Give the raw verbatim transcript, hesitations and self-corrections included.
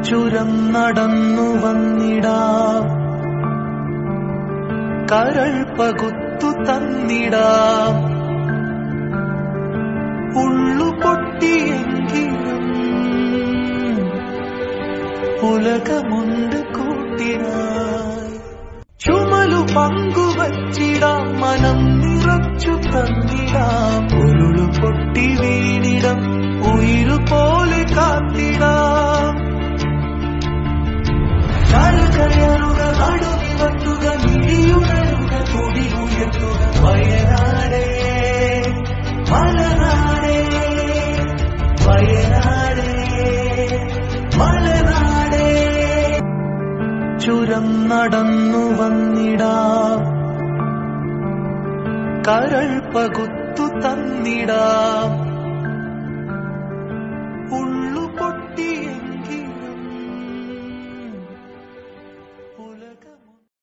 ചുരം നടന്നു വന്നിടാം, കരൾ പകുത്തു തന്നിടാം. ഉള്ളു പൊട്ടിയെങ്കിലും ഉലകമുണ്ട് കൂട്ടിനായി. ചുമലു പങ്കുവച്ചിടാം, മനം നിറച്ചു തന്നിടാം. ഉരുളു പൊട്ടി വീണിടം ഉയിരുപോലെ കാത്തിടാം. കരകയറുക, നടുനിവർത്തുക, മിഴിയുണരുക, തുടി ഉയർത്തുക. വയനാടേ മലനാടേ, വയനാടേ മലനാടേ. ചുരം നടന്നു വന്നിടാം, കരൾ പകുത്തു തന്നിടാം.